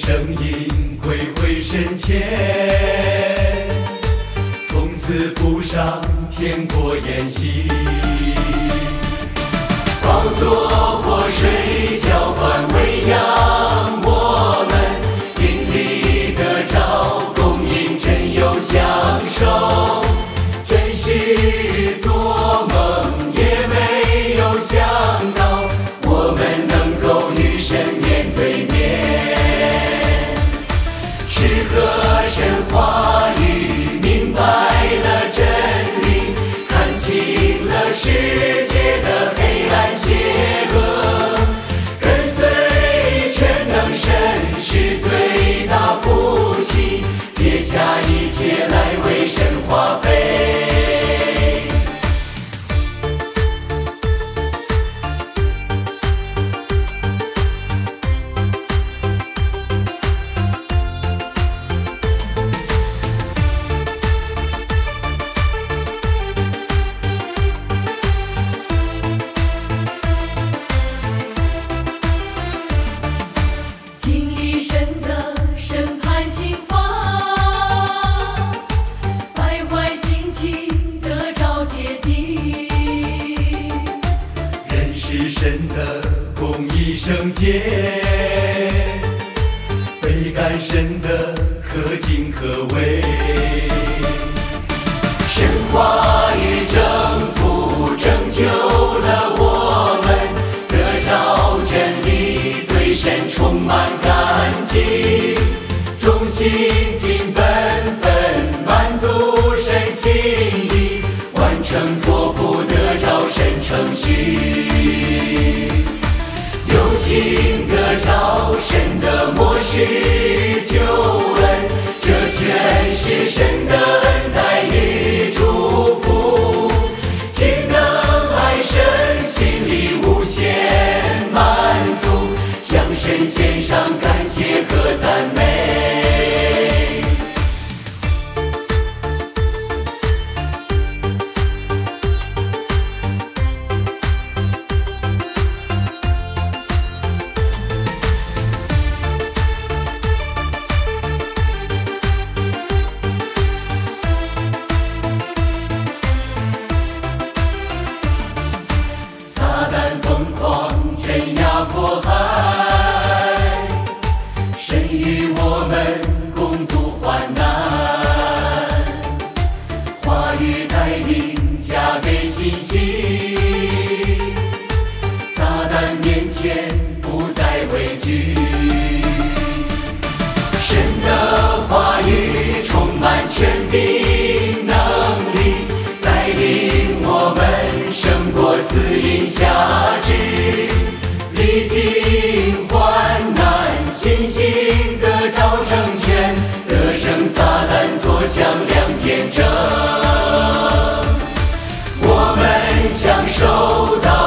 声音归回神前，从此浮上天国筵席。宝座活水浇灌喂养我们，灵里得着供应，真有享受。真是做梦也没有想到，我们能够与神面对面。是和神话语明白了真理，看清了世界的黑暗邪恶，跟随全能神是最大福气，撇下一切来为神花费。是神的公义圣洁，倍感神的可敬可畏。神话语征服拯救了我们，得着真理，对神充满感激，忠心尽本分，满足神心意，完成托付，得着神程序。有幸得着神的末世救恩，这全是神的恩待与祝福。既能爱神，心里无限满足，向神献上感谢和赞美。迫害，神与我们共度患难，话语带领，加给信心，撒旦面前不再畏惧。神的话语充满权柄能力，带领我们胜过死荫辖制。历经患难，信心得着成全，得胜撒旦坐享两见证。我们享受到